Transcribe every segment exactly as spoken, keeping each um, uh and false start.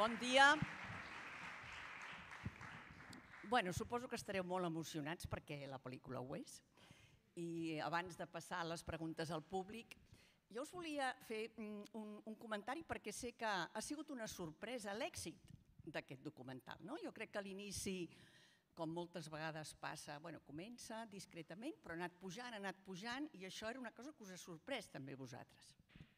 Bon dia. Bueno, suposo que estareu molt emocionats perquè la pel·lícula ho és. I abans de passar les preguntes al públic, jo us volia fer un, un comentari perquè sé que ha sigut una sorpresa l'èxit d'aquest documental. No? Jo crec que a l'inici, com moltes vegades passa, bueno, comença discretament, però ha anat pujant, ha anat pujant, i això era una cosa que us ha sorprès també a vosaltres.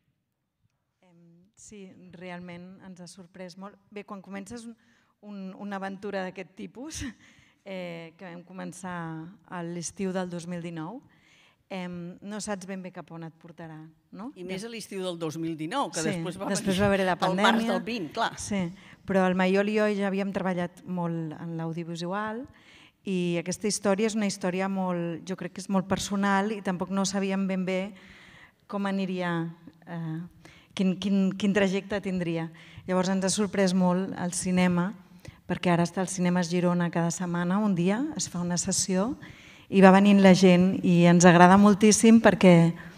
Sí, realment ens ha sorprès molt. Bé, quan comences un, una aventura d'aquest tipus, eh, que vam començar a l'estiu del dos mil dinou, eh, no saps ben bé cap on et portarà. No? I més a l'estiu del dos mil dinou, que sí, després va després va haver la pandèmia. El març del vint, clar. Sí, però el Maiol i jo ja havíem treballat molt en l'audiovisual i aquesta història és una història molt, jo crec que és molt personal i tampoc no sabíem ben bé com aniria, eh, quin, quin, quin trajecte tindria. Llavors ens ha sorprès molt el cinema, perquè ara està al Cinemes Girona cada setmana, un dia es fa una sessió i va venint la gent i ens agrada moltíssim perquè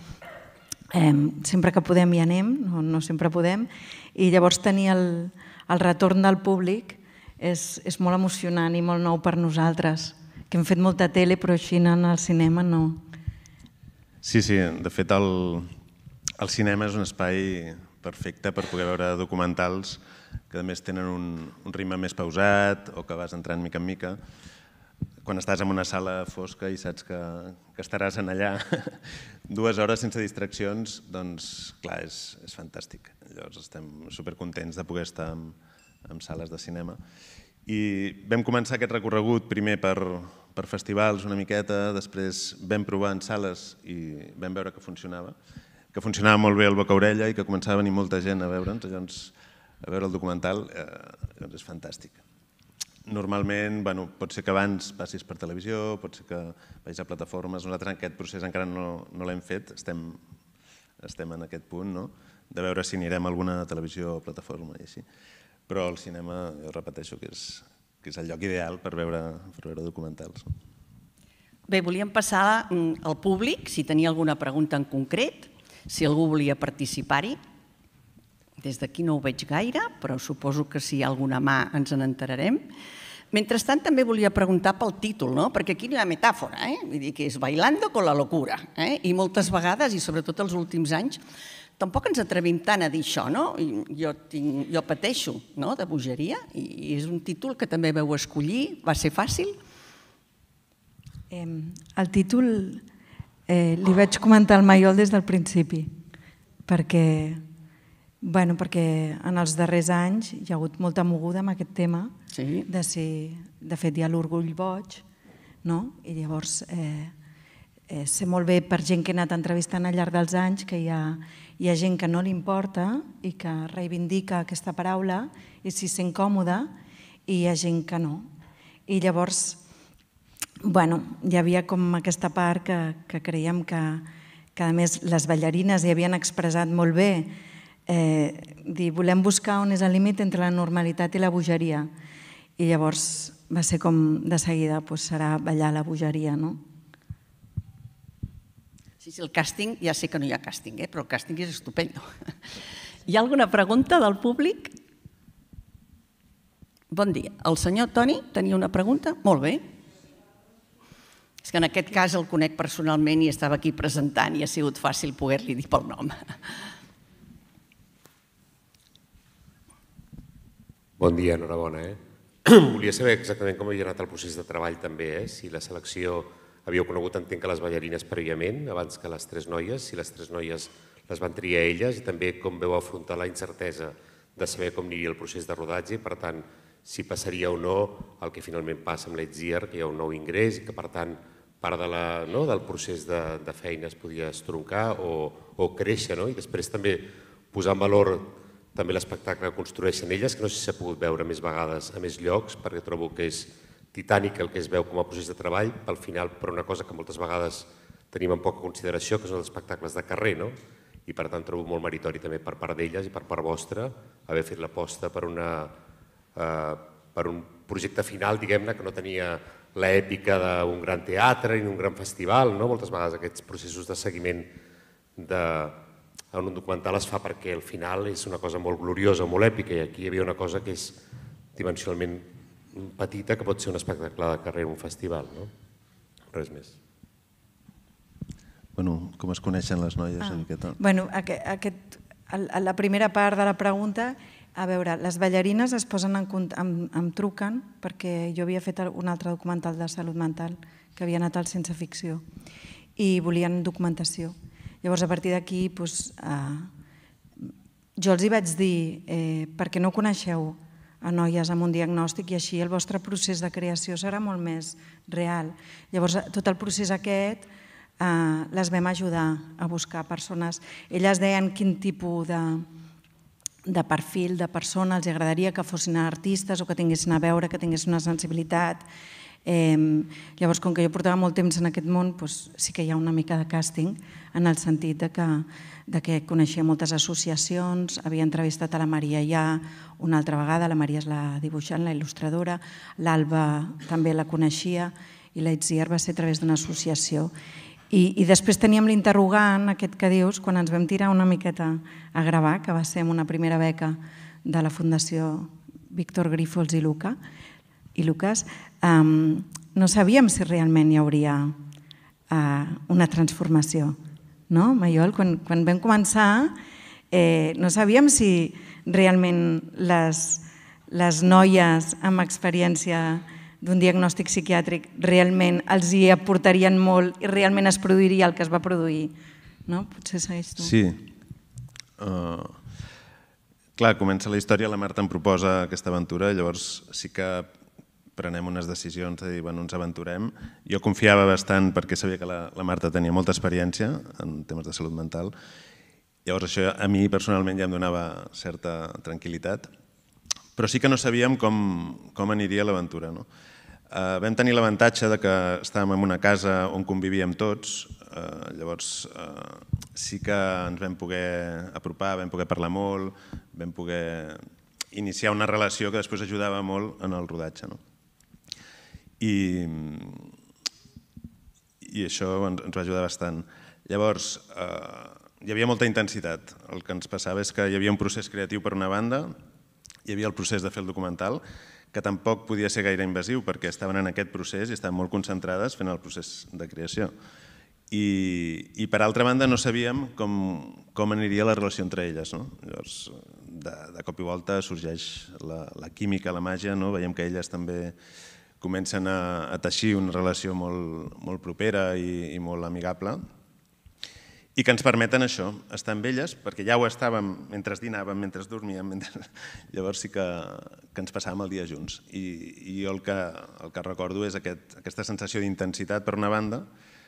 eh, sempre que podem hi anem, no, no sempre podem, i llavors tenir el, el retorn del públic és, és molt emocionant i molt nou per nosaltres, que hem fet molta tele però així en el cinema no. Sí, sí, de fet el, el cinema és un espai perfecte per poder veure documentals que a més tenen un, un ritme més pausat o que vas entrant mica en mica. Quan estàs en una sala fosca i saps que, que estaràs en allà dues hores sense distraccions, doncs clar, és, és fantàstic. Llavors estem supercontents de poder estar en, en sales de cinema. I vam començar aquest recorregut primer per, per festivals una miqueta, després vam provar en sales i vam veure que funcionava, que funcionava molt bé el boca-orella i que començava a venir molta gent a veure'ns, llavors a veure el documental, eh, és fantàstic. Normalment, bueno, pot ser que abans passis per televisió, pot ser que vagis a plataformes, nosaltres en aquest procés encara no, no l'hem fet, estem, estem en aquest punt, no? De veure si anirem a alguna televisió o plataforma i així. Però el cinema, jo repeteixo, que és, que és el lloc ideal per veure, per veure documentals. Bé, volíem passar al públic, si tenia alguna pregunta en concret, si algú volia participar-hi. Des d'aquí no ho veig gaire, però suposo que si hi ha alguna mà ens n'enterarem. Mentrestant també volia preguntar pel títol, no? Perquè aquí no hi ha metàfora, eh? Vull dir que és Bailando con la locura. Eh? I moltes vegades, i sobretot els últims anys, tampoc ens atrevim tant a dir això, no? Jo, tinc, jo pateixo, no?, de bogeria, i és un títol que també vau escollir. Va ser fàcil? Eh, el títol eh, li vaig comentar al Maiol des del principi, perquè, bueno, perquè en els darrers anys hi ha hagut molta moguda amb aquest tema, sí. de, ser, de fet hi ha l'orgull boig, no? I llavors eh, eh, sé molt bé per gent que he anat entrevistant al llarg dels anys que hi ha, hi ha gent que no li importa i que reivindica aquesta paraula i s'hi sent còmoda, i hi ha gent que no. I llavors, bueno, hi havia com aquesta part que, que creiem que, que a més les ballarines hi havien expressat molt bé, eh, dir, volem buscar on és el límit entre la normalitat i la bogeria. I llavors va ser com de seguida, doncs serà ballar la bogeria, no? Sí, sí, el càsting, ja sé que no hi ha càsting, eh? Però el càsting és estupendo. Hi ha alguna pregunta del públic? Bon dia. El senyor Toni tenia una pregunta? Molt bé. És que en aquest cas el conec personalment i estava aquí presentant i ha sigut fàcil poder-li dir pel nom. Bon dia, enhorabona. Eh? Volia saber exactament com havia anat el procés de treball també, eh? Si la selecció havíeu conegut, entenc que les ballarines prèviament, abans que les tres noies, si les tres noies les van triar elles, i també com veu afrontar la incertesa de saber com aniria el procés de rodatge i, per tant, si passaria o no el que finalment passa amb l'Etzier, que hi ha un nou ingrés i que, per tant, part de la, no, del procés de, de feina es podia estroncar o, o créixer, no? I després també posar en valor també l'espectacle que construeixen elles, que no sé si s'ha pogut veure més vegades a més llocs, perquè trobo que és titànic el que es veu com a procés de treball, pel final, per una cosa que moltes vegades tenim en poca consideració, que són els espectacles de carrer, no? I per tant trobo molt meritori també per part d'elles i per part vostra haver fet l'aposta per, una, eh, per un projecte final, diguem-ne, que no tenia l'èpica d'un gran teatre ni un gran festival, no? Moltes vegades aquests processos de seguiment de en un documental es fa perquè al final és una cosa molt gloriosa, molt èpica, i aquí hi havia una cosa que és dimensionalment petita, que pot ser un espectacle de carrer en un festival, no? Res més. Bueno, com es coneixen les noies? Ah. Bueno, aquest, aquest, la primera part de la pregunta, a veure, les ballarines es posen en, em, em truquen perquè jo havia fet un altre documental de salut mental que havia anat al Sense Ficció i volien documentació. Llavors, a partir d'aquí, doncs, eh, jo els hi vaig dir eh, perquè no coneixeu a noies amb un diagnòstic i així el vostre procés de creació serà molt més real. Llavors, tot el procés aquest eh, les vam ajudar a buscar persones. Elles deien quin tipus de, de perfil de persona els agradaria que fossin artistes o que tinguessin a veure, que tinguessin una sensibilitat. Eh, llavors, com que jo portava molt temps en aquest món, doncs sí que hi ha una mica de càsting en el sentit de que, de que coneixia moltes associacions, havia entrevistat a la Maria ja una altra vegada, la Maria és la dibuixant, la il·lustradora, l'Alba també la coneixia i l'Itziar va ser a través d'una associació. I, i després teníem l'interrogant, aquest que dius, quan ens vam tirar una miqueta a gravar, que va ser amb una primera beca de la Fundació Víctor Grífols i Luca, i Lucas, um, no sabíem si realment hi hauria uh, una transformació. No, Maiol? Quan, quan vam començar eh, no sabíem si realment les, les noies amb experiència d'un diagnòstic psiquiàtric realment els hi aportarien molt i realment es produiria el que es va produir. No? Potser segueix tu. Sí. Uh, clar, comença la història, la Marta em proposa aquesta aventura, llavors sí que prenem unes decisions de dir, bueno, ens aventurem. Jo confiava bastant perquè sabia que la, la Marta tenia molta experiència en temes de salut mental. Llavors això a mi personalment ja em donava certa tranquil·litat, però sí que no sabíem com, com aniria l'aventura. No? Uh, vam tenir l'avantatge de que estàvem en una casa on convivíem tots, uh, llavors uh, sí que ens vam poder apropar, vam poder parlar molt, vam poder iniciar una relació que després ajudava molt en el rodatge. No? I, i això ens, ens va ajudar bastant. Llavors, eh, hi havia molta intensitat. El que ens passava és que hi havia un procés creatiu per una banda, hi havia el procés de fer el documental, que tampoc podia ser gaire invasiu perquè estaven en aquest procés i estaven molt concentrades fent el procés de creació. I, i per altra banda no sabíem com, com aniria la relació entre elles. No? Llavors, de, de cop i volta sorgeix la, la química, la màgia, no? Veiem que elles també comencen a, a teixir una relació molt, molt propera i, i molt amigable i que ens permeten això, estar amb elles, perquè ja ho estàvem mentre dinàvem, mentre dormíem, mentre... llavors sí que, que ens passàvem el dia junts. I, i jo el que, el que recordo és aquest, aquesta sensació d'intensitat per una banda,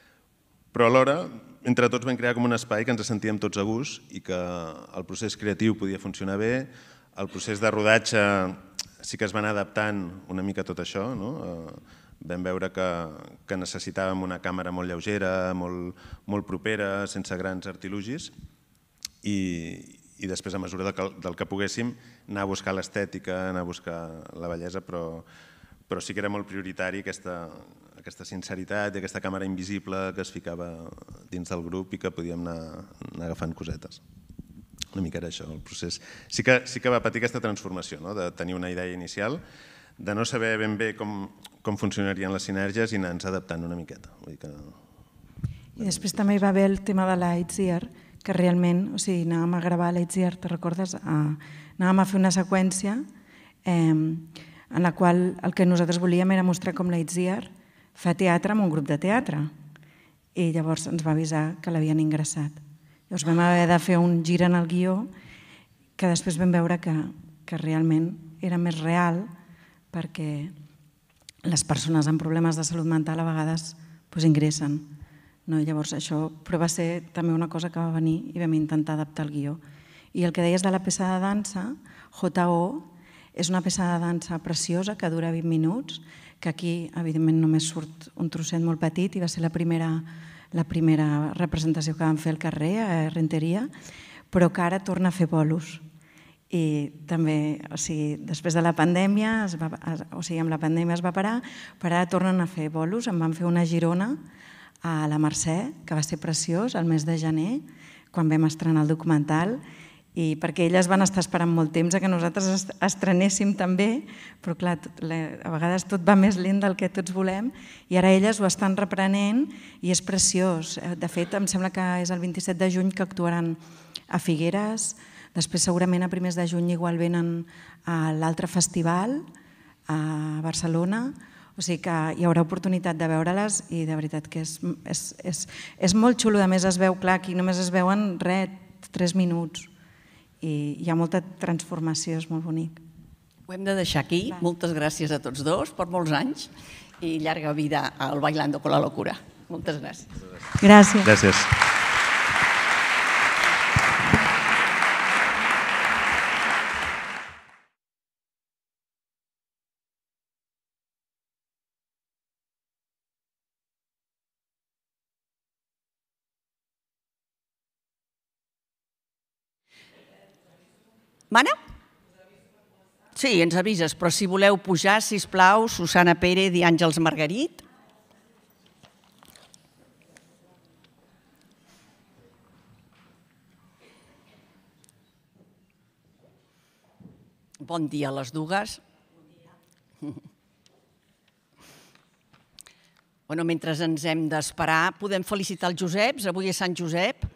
però alhora entre tots vam crear com un espai que ens sentíem tots a gust i que el procés creatiu podia funcionar bé, el procés de rodatge sí que es van adaptant una mica a tot això. No? Vam veure que, que necessitàvem una càmera molt lleugera, molt, molt propera, sense grans artilugis, i, i després, a mesura del que, del que poguéssim, anar a buscar l'estètica, anar a buscar la bellesa, però, però sí que era molt prioritari aquesta, aquesta sinceritat i aquesta càmera invisible que es ficava dins del grup i que podíem anar, anar agafant cosetes. Una mica era això, el procés. Sí que, sí que va patir aquesta transformació, no? De tenir una idea inicial, de no saber ben bé com, com funcionarien les sinergies i anar-nos adaptant una miqueta. Vull dir que... I després també hi va haver el tema de l'Itziar, que realment, o sigui, anàvem a gravar l'Itziar, te recordes? Ah, anàvem a fer una seqüència eh, en la qual el que nosaltres volíem era mostrar com l'Itziar fa teatre amb un grup de teatre. I llavors ens va avisar que l'havien ingressat. Llavors vam haver de fer un gir en el guió que després vam veure que, que realment era més real perquè les persones amb problemes de salut mental a vegades doncs, ingressen. No? Llavors això, però va ser també una cosa que va venir i vam intentar adaptar el guió. I el que deies de la peça de dansa, J O, és una peça de dansa preciosa que dura vint minuts, que aquí evidentment només surt un trosset molt petit i va ser la primera la primera representació que vam fer al carrer, a Renteria, però que ara torna a fer bolos. I també, o sigui, després de la pandèmia, es va, o sigui, amb la pandèmia es va parar, però ara tornen a fer bolos. En van fer una a Girona, a la Mercè, que va ser preciós, al mes de gener, quan vam estrenar el documental, i perquè elles van estar esperant molt temps a que nosaltres estrenéssim també, però clar, a vegades tot va més lent del que tots volem, i ara elles ho estan reprenent i és preciós. De fet, em sembla que és el vint-i-set de juny que actuaran a Figueres, després segurament a primers de juny igual venen a l'altre festival a Barcelona, o sigui que hi haurà oportunitat de veure-les i de veritat que és, és, és, és molt xulo. A més es veu clar, aquí només es veuen res, tres minuts, i hi ha molta transformació, és molt bonic. Ho hem de deixar aquí. Moltes gràcies a tots dos per molts anys i llarga vida al Bailando con la Locura. Moltes gràcies. Gràcies. Gràcies. Mana? Sí, ens avises, però si voleu pujar, sisplau, Susana Pérez i Àngels Margarit. Bon dia a les dues. Bueno, mentre ens hem d'esperar, podem felicitar els Joseps. Avui és Sant Josep.